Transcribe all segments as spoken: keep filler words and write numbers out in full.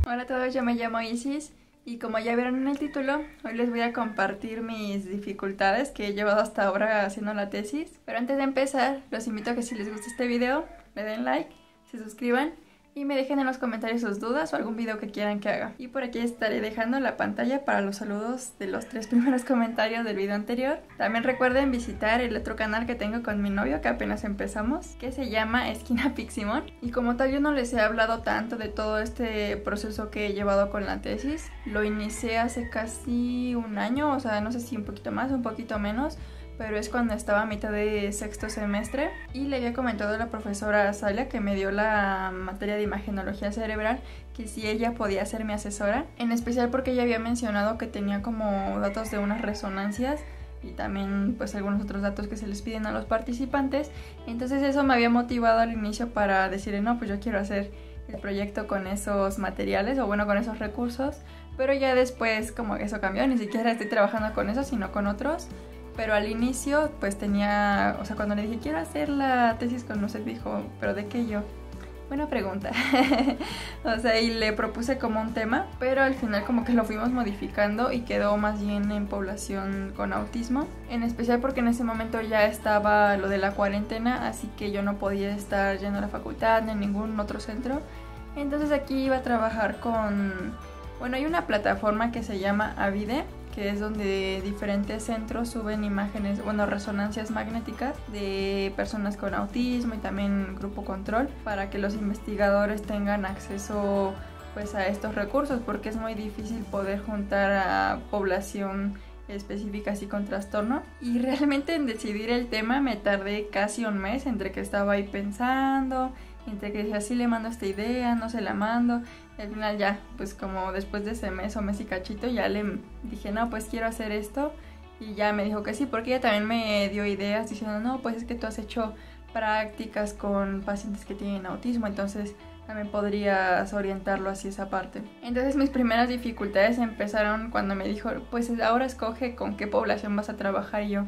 Hola a todos, yo me llamo Isis y como ya vieron en el título, hoy les voy a compartir mis dificultades que he llevado hasta ahora haciendo la tesis. Pero antes de empezar, los invito a que si les gusta este video, le den like, se suscriban y me dejen en los comentarios sus dudas o algún video que quieran que haga. Y por aquí estaré dejando la pantalla para los saludos de los tres primeros comentarios del video anterior. También recuerden visitar el otro canal que tengo con mi novio, que apenas empezamos, que se llama Esquina Piximon. Y como tal yo no les he hablado tanto de todo este proceso que he llevado con la tesis. Lo inicié hace casi un año, o sea, no sé si un poquito más o un poquito menos, pero es cuando estaba a mitad de sexto semestre y le había comentado a la profesora Salia, que me dio la materia de imagenología cerebral, que si ella podía ser mi asesora, en especial porque ella había mencionado que tenía como datos de unas resonancias y también pues algunos otros datos que se les piden a los participantes. Entonces eso me había motivado al inicio para decirle, no, pues yo quiero hacer el proyecto con esos materiales o bueno, con esos recursos, pero ya después como que eso cambió, ni siquiera estoy trabajando con eso, sino con otros. Pero al inicio pues tenía, o sea, cuando le dije quiero hacer la tesis con usted, dijo, ¿pero de qué yo? Buena pregunta. O sea, y le propuse como un tema, pero al final como que lo fuimos modificando y quedó más bien en población con autismo. En especial porque en ese momento ya estaba lo de la cuarentena, así que yo no podía estar yendo a la facultad ni en ningún otro centro. Entonces aquí iba a trabajar con, bueno, hay una plataforma que se llama Avide, que es donde diferentes centros suben imágenes, bueno, resonancias magnéticas de personas con autismo y también grupo control, para que los investigadores tengan acceso pues a estos recursos, porque es muy difícil poder juntar a población específica así con trastorno. Y realmente en decidir el tema me tardé casi un mes, entre que estaba ahí pensando, entre que decía, sí le mando esta idea, no se la mando. Y al final ya, pues como después de ese mes o mes y cachito, ya le dije, no, pues quiero hacer esto. Y ya me dijo que sí, porque ella también me dio ideas diciendo, no, pues es que tú has hecho prácticas con pacientes que tienen autismo, entonces también podrías orientarlo hacia esa parte. Entonces mis primeras dificultades empezaron cuando me dijo, pues ahora escoge con qué población vas a trabajar. Y yo,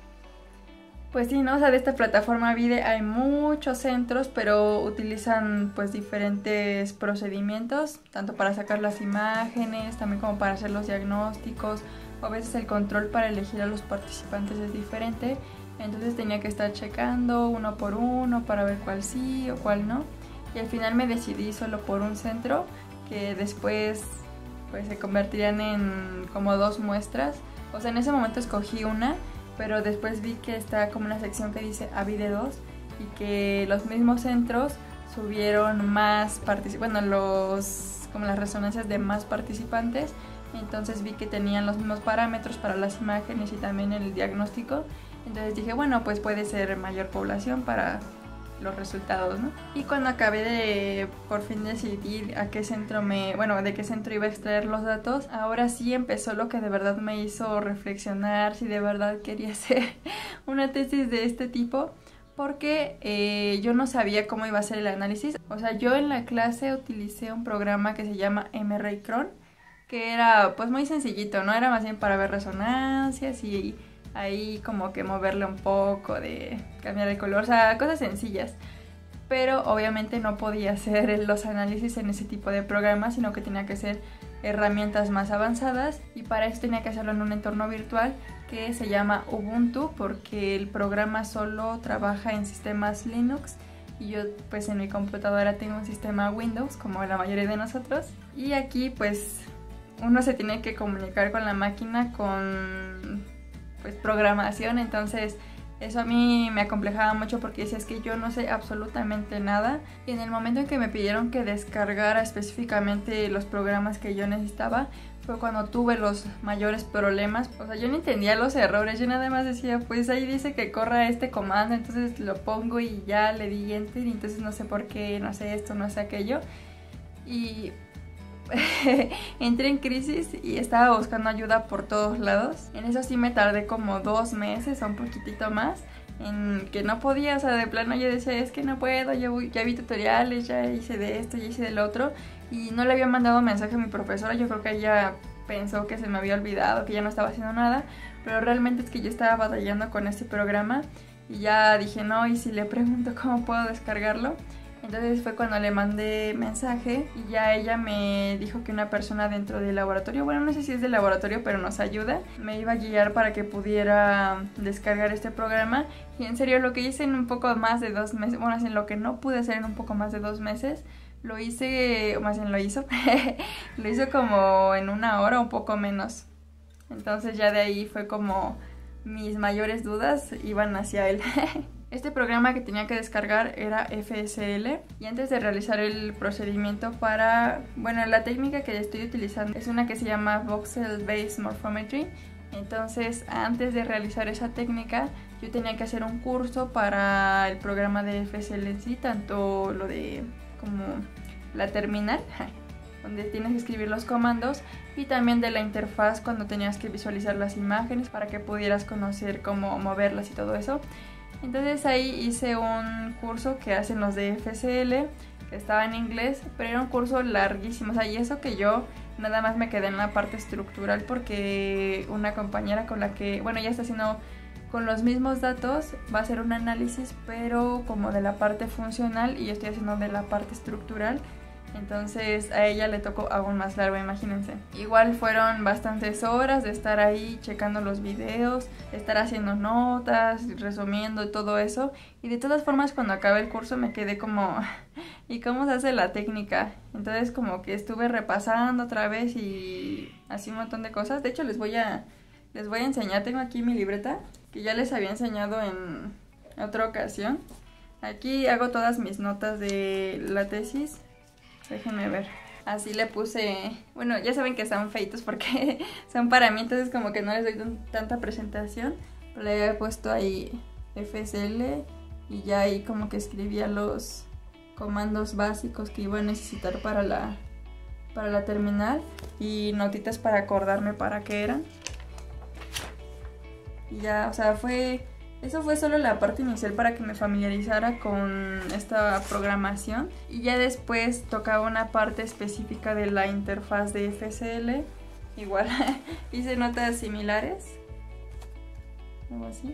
pues sí, ¿no? O sea, de esta plataforma Vide hay muchos centros, pero utilizan pues diferentes procedimientos, tanto para sacar las imágenes, también como para hacer los diagnósticos, o a veces el control para elegir a los participantes es diferente, entonces tenía que estar checando uno por uno para ver cuál sí o cuál no, y al final me decidí solo por un centro, que después pues se convertirían en como dos muestras. O sea, en ese momento escogí una, pero después vi que está como una sección que dice Avide dos y que los mismos centros subieron más participantes, bueno, los, como las resonancias de más participantes, entonces vi que tenían los mismos parámetros para las imágenes y también el diagnóstico, entonces dije, bueno, pues puede ser mayor población para los resultados, ¿no? Y cuando acabé de por fin decidir a qué centro me, bueno, de qué centro iba a extraer los datos, ahora sí empezó lo que de verdad me hizo reflexionar si de verdad quería hacer una tesis de este tipo, porque eh, yo no sabía cómo iba a ser el análisis. O sea, yo en la clase utilicé un programa que se llama M R I Cron, que era pues muy sencillito, ¿no? Era más bien para ver resonancias y ahí como que moverle un poco, de cambiar el color, o sea, cosas sencillas. Pero obviamente no podía hacer los análisis en ese tipo de programas, sino que tenía que ser herramientas más avanzadas, y para eso tenía que hacerlo en un entorno virtual que se llama Ubuntu, porque el programa solo trabaja en sistemas Linux y yo pues en mi computadora tengo un sistema Windows, como la mayoría de nosotros, y aquí pues uno se tiene que comunicar con la máquina con pues programación, entonces eso a mí me acomplejaba mucho, porque decía, es que yo no sé absolutamente nada. Y en el momento en que me pidieron que descargara específicamente los programas que yo necesitaba, fue cuando tuve los mayores problemas. O sea, yo no entendía los errores, yo nada más decía, pues ahí dice que corra este comando, entonces lo pongo y ya le di enter, y entonces no sé por qué, no sé esto, no sé aquello. Y entré en crisis y estaba buscando ayuda por todos lados. En eso sí me tardé como dos meses o un poquitito más, en que no podía, o sea, de plano yo decía, es que no puedo, ya, voy, ya vi tutoriales, ya hice de esto, ya hice del otro, y no le había mandado mensaje a mi profesora. Yo creo que ella pensó que se me había olvidado, que ya no estaba haciendo nada, pero realmente es que yo estaba batallando con este programa y ya dije, no, y si le pregunto cómo puedo descargarlo. Entonces fue cuando le mandé mensaje y ya ella me dijo que una persona dentro del laboratorio, bueno, no sé si es del laboratorio, pero nos ayuda, me iba a guiar para que pudiera descargar este programa. Y en serio, lo que hice en un poco más de dos meses, bueno, en lo que no pude hacer en un poco más de dos meses, lo hice, o más bien lo hizo, lo hizo como en una hora o un poco menos. Entonces ya de ahí fue como mis mayores dudas iban hacia él. Este programa que tenía que descargar era F S L y antes de realizar el procedimiento para, bueno, la técnica que estoy utilizando es una que se llama Voxel Based Morphometry. Entonces, antes de realizar esa técnica, yo tenía que hacer un curso para el programa de F S L en sí, tanto lo de como la terminal, donde tienes que escribir los comandos, y también de la interfaz cuando tenías que visualizar las imágenes para que pudieras conocer cómo moverlas y todo eso. Entonces ahí hice un curso que hacen los de F S L, que estaba en inglés, pero era un curso larguísimo, o sea, y eso que yo nada más me quedé en la parte estructural porque una compañera con la que, bueno, ella está haciendo con los mismos datos, va a hacer un análisis, pero como de la parte funcional y yo estoy haciendo de la parte estructural. Entonces a ella le tocó aún más largo, imagínense. Igual fueron bastantes horas de estar ahí checando los videos, de estar haciendo notas, resumiendo todo eso. Y de todas formas cuando acabé el curso me quedé como, ¿y cómo se hace la técnica? Entonces como que estuve repasando otra vez y así un montón de cosas. De hecho les voy a, les voy a enseñar, tengo aquí mi libreta que ya les había enseñado en otra ocasión. Aquí hago todas mis notas de la tesis. Déjenme ver. Así le puse... Bueno, ya saben que son feitos porque son para mí, entonces como que no les doy tanta presentación. Pero le he puesto ahí F S L y ya ahí como que escribía los comandos básicos que iba a necesitar para la, para la terminal. Y notitas para acordarme para qué eran. Y ya, o sea, fue... Eso fue solo la parte inicial para que me familiarizara con esta programación y ya después tocaba una parte específica de la interfaz de F S L. Igual hice notas similares, algo así.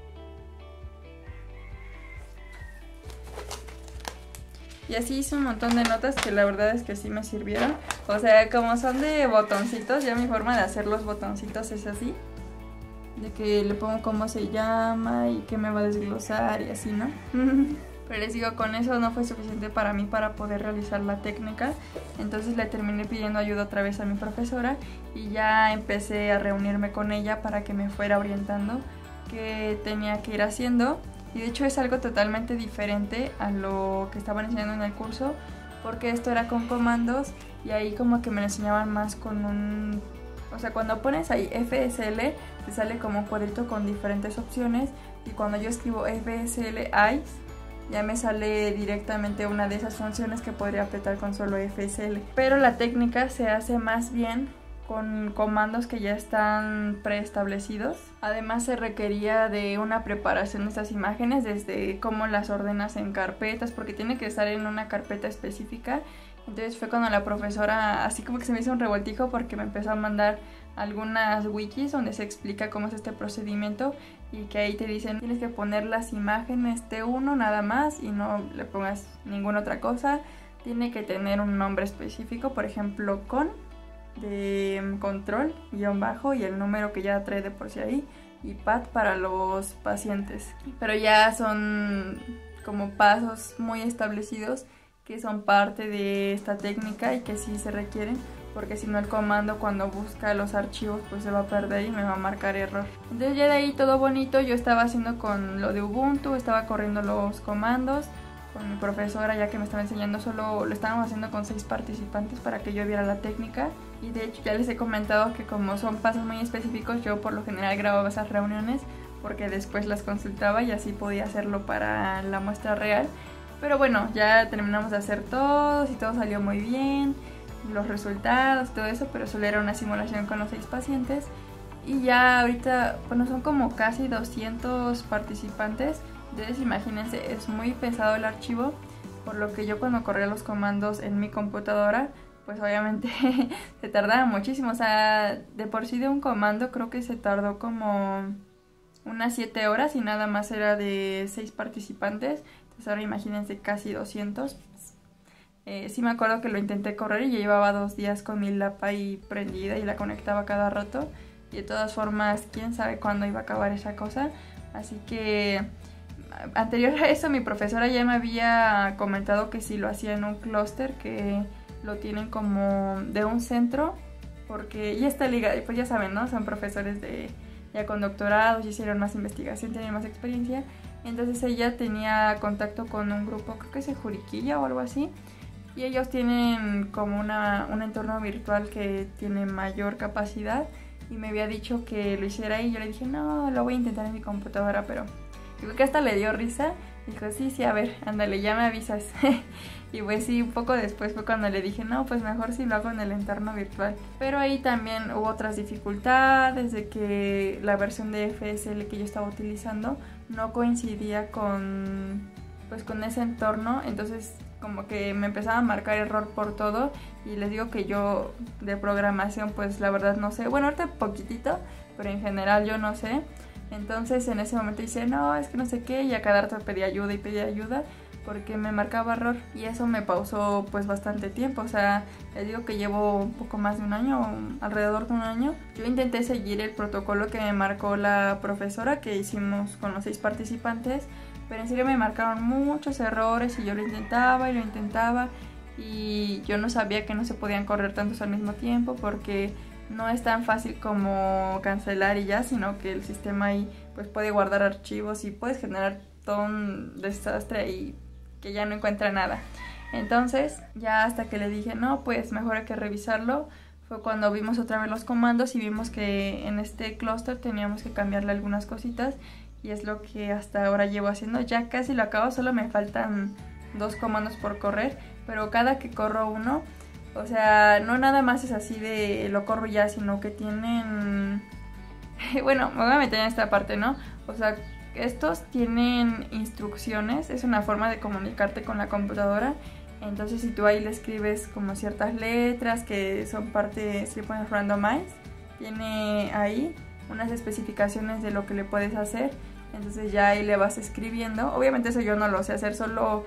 Y así hice un montón de notas que la verdad es que sí me sirvieron. O sea, como son de botoncitos, ya mi forma de hacer los botoncitos es así. De que le pongo cómo se llama y qué me va a desglosar y así, ¿no? Pero les digo, con eso no fue suficiente para mí para poder realizar la técnica. Entonces le terminé pidiendo ayuda otra vez a mi profesora y ya empecé a reunirme con ella para que me fuera orientando qué tenía que ir haciendo. Y de hecho es algo totalmente diferente a lo que estaban enseñando en el curso, porque esto era con comandos y ahí como que me lo enseñaban más con un... O sea, cuando pones ahí F S L, te sale como un cuadrito con diferentes opciones. Y cuando yo escribo F S L I C E, ya me sale directamente una de esas funciones que podría apretar con solo F S L. Pero la técnica se hace más bien con comandos que ya están preestablecidos. Además se requería de una preparación de estas imágenes, desde cómo las ordenas en carpetas, porque tiene que estar en una carpeta específica. Entonces fue cuando la profesora así como que se me hizo un revoltijo porque me empezó a mandar algunas wikis donde se explica cómo es este procedimiento y que ahí te dicen tienes que poner las imágenes T uno nada más y no le pongas ninguna otra cosa. Tiene que tener un nombre específico, por ejemplo con de control, guión bajo y el número que ya trae de por sí ahí, y P A T para los pacientes. Pero ya son como pasos muy establecidos que son parte de esta técnica y que sí se requieren, porque si no el comando cuando busca los archivos pues se va a perder y me va a marcar error. Entonces ya de ahí todo bonito, yo estaba haciendo con lo de Ubuntu, estaba corriendo los comandos con mi profesora ya que me estaba enseñando, solo lo estábamos haciendo con seis participantes para que yo viera la técnica. Y de hecho ya les he comentado que como son pasos muy específicos, yo por lo general grababa esas reuniones porque después las consultaba y así podía hacerlo para la muestra real. Pero bueno, ya terminamos de hacer todos y todo salió muy bien, los resultados, todo eso, pero solo era una simulación con los seis pacientes. Y ya ahorita, bueno, son como casi doscientos participantes, entonces imagínense, es muy pesado el archivo, por lo que yo cuando corría los comandos en mi computadora, pues obviamente se tardaba muchísimo. O sea, de por sí de un comando creo que se tardó como unas siete horas y nada más era de seis participantes. Entonces ahora imagínense casi doscientos. Eh, sí me acuerdo que lo intenté correr y ya llevaba dos días con mi lap ahí prendida y la conectaba cada rato. Y de todas formas, quién sabe cuándo iba a acabar esa cosa. Así que anterior a eso mi profesora ya me había comentado que si lo hacía en un clúster, que lo tienen como de un centro, porque ya está ligado, pues ya saben, ¿no? Son profesores de ya con doctorados, ya hicieron más investigación, tienen más experiencia. Entonces ella tenía contacto con un grupo, creo que es de Juriquilla o algo así, y ellos tienen como una, un entorno virtual que tiene mayor capacidad, y me había dicho que lo hiciera y yo le dije, no, lo voy a intentar en mi computadora, pero creo que hasta le dio risa. Dijo, sí, sí, a ver, ándale, ya me avisas. Y pues sí, un poco después fue cuando le dije, no, pues mejor si lo hago en el entorno virtual. Pero ahí también hubo otras dificultades, de que la versión de F S L que yo estaba utilizando no coincidía con, pues, con ese entorno. Entonces como que me empezaba a marcar error por todo. Y les digo que yo de programación pues la verdad no sé. Bueno, ahorita poquitito, pero en general yo no sé. Entonces en ese momento dice, no, es que no sé qué, y a cada rato pedí ayuda y pedí ayuda porque me marcaba error, y eso me pausó pues bastante tiempo. O sea, les digo que llevo un poco más de un año, alrededor de un año. Yo intenté seguir el protocolo que me marcó la profesora, que hicimos con los seis participantes, pero en serio me marcaron muchos errores y yo lo intentaba y lo intentaba, y yo no sabía que no se podían correr tantos al mismo tiempo, porque no es tan fácil como cancelar y ya, sino que el sistema ahí pues puede guardar archivos y puedes generar todo un desastre y que ya no encuentra nada. Entonces ya hasta que le dije, no, pues mejor hay que revisarlo, fue cuando vimos otra vez los comandos y vimos que en este clúster teníamos que cambiarle algunas cositas, y es lo que hasta ahora llevo haciendo. Ya casi lo acabo, solo me faltan dos comandos por correr, pero cada que corro uno, o sea, no nada más es así de lo corro ya, sino que tienen... Bueno, me voy a meter en esta parte, ¿no? O sea, estos tienen instrucciones, es una forma de comunicarte con la computadora. Entonces si tú ahí le escribes como ciertas letras que son parte, si le pones randomize, tiene ahí unas especificaciones de lo que le puedes hacer. Entonces ya ahí le vas escribiendo. Obviamente eso yo no lo sé hacer, solo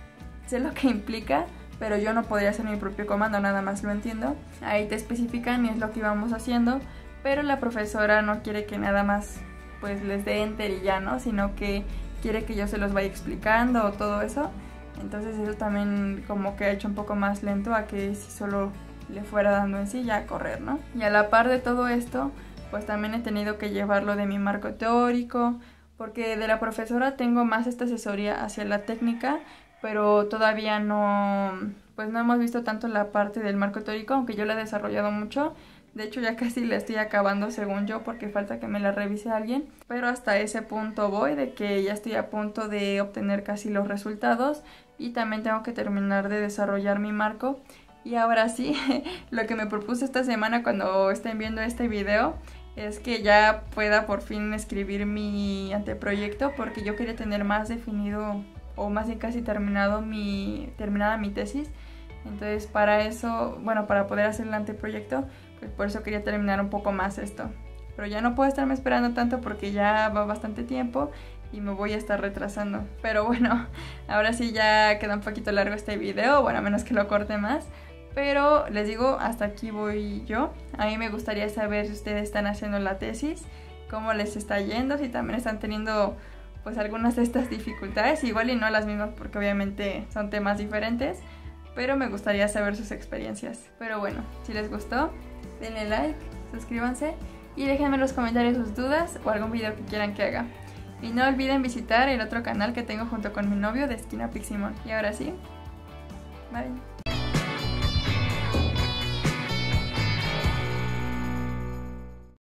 sé lo que implica, pero yo no podría hacer mi propio comando, nada más lo entiendo. Ahí te especifican y es lo que íbamos haciendo, pero la profesora no quiere que nada más pues les dé enter y ya, ¿no? Sino que quiere que yo se los vaya explicando o todo eso. Entonces eso también como que ha hecho un poco más lento a que si solo le fuera dando en sí ya a correr, ¿no? Y a la par de todo esto, pues también he tenido que llevarlo de mi marco teórico, porque de la profesora tengo más esta asesoría hacia la técnica, pero todavía no, pues no hemos visto tanto la parte del marco teórico, aunque yo la he desarrollado mucho. De hecho ya casi la estoy acabando según yo, porque falta que me la revise alguien, pero hasta ese punto voy, de que ya estoy a punto de obtener casi los resultados, y también tengo que terminar de desarrollar mi marco. Y ahora sí, lo que me propuse esta semana cuando estén viendo este video es que ya pueda por fin escribir mi anteproyecto, porque yo quería tener más definido o más bien casi terminado mi, terminada mi tesis. Entonces para eso, bueno, para poder hacer el anteproyecto, pues por eso quería terminar un poco más esto. Pero ya no puedo estarme esperando tanto porque ya va bastante tiempo y me voy a estar retrasando. Pero bueno, ahora sí ya queda un poquito largo este video, bueno, a menos que lo corte más. Pero les digo, hasta aquí voy yo. A mí me gustaría saber si ustedes están haciendo la tesis, cómo les está yendo, si también están teniendo pues algunas de estas dificultades, igual y no las mismas porque obviamente son temas diferentes, pero me gustaría saber sus experiencias. Pero bueno, si les gustó, denle like, suscríbanse y déjenme en los comentarios sus dudas o algún video que quieran que haga. Y no olviden visitar el otro canal que tengo junto con mi novio de Esquina Piximon. Y ahora sí, bye.